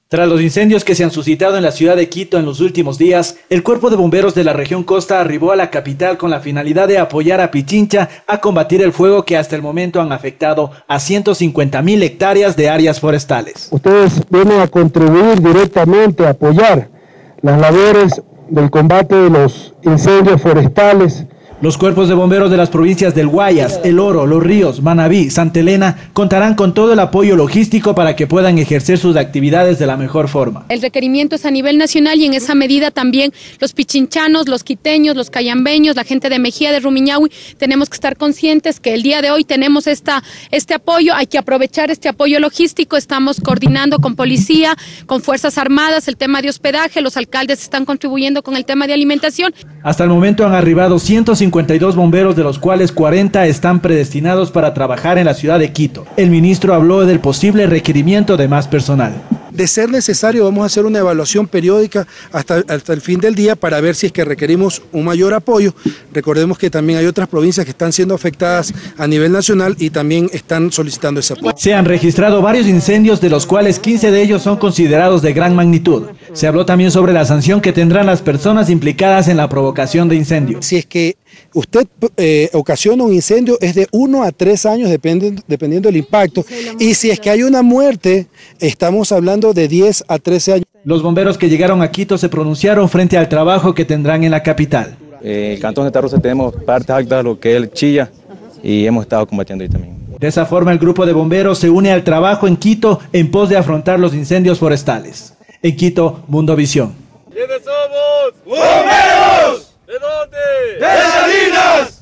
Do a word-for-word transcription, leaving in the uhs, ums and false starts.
Tras los incendios que se han suscitado en la ciudad de Quito en los últimos días, el Cuerpo de Bomberos de la región Costa arribó a la capital con la finalidad de apoyar a Pichincha a combatir el fuego que hasta el momento han afectado a ciento cincuenta mil hectáreas de áreas forestales. Ustedes vienen a contribuir directamente a apoyar las labores del combate de los incendios forestales. Los cuerpos de bomberos de las provincias del Guayas, El Oro, Los Ríos, Manabí, Santa Elena contarán con todo el apoyo logístico para que puedan ejercer sus actividades de la mejor forma. El requerimiento es a nivel nacional y en esa medida también los pichinchanos, los quiteños, los cayambeños, la gente de Mejía, de Rumiñahui, tenemos que estar conscientes que el día de hoy tenemos esta, este apoyo, hay que aprovechar este apoyo logístico, estamos coordinando con policía, con Fuerzas Armadas, el tema de hospedaje, los alcaldes están contribuyendo con el tema de alimentación. Hasta el momento han arribado ciento cincuenta y dos bomberos, de los cuales cuarenta están predestinados para trabajar en la ciudad de Quito. El ministro habló del posible requerimiento de más personal. De ser necesario, vamos a hacer una evaluación periódica hasta, hasta el fin del día para ver si es que requerimos un mayor apoyo. Recordemos que también hay otras provincias que están siendo afectadas a nivel nacional y también están solicitando ese apoyo. Se han registrado varios incendios, de los cuales quince de ellos son considerados de gran magnitud. Se habló también sobre la sanción que tendrán las personas implicadas en la provocación de incendios. Si es que usted eh, ocasiona un incendio, es de uno a tres años, dependiendo, dependiendo del impacto. Y si es que hay una muerte, estamos hablando de diez a trece años. Los bomberos que llegaron a Quito se pronunciaron frente al trabajo que tendrán en la capital. En el cantón de Santa Rosa tenemos partes altas, lo que es el Chilla, y hemos estado combatiendo ahí también. De esa forma, el grupo de bomberos se une al trabajo en Quito en pos de afrontar los incendios forestales. En Quito, Mundo Visión. ¿Quiénes somos? ¡Bomberos! ¿De dónde? ¡De Salinas!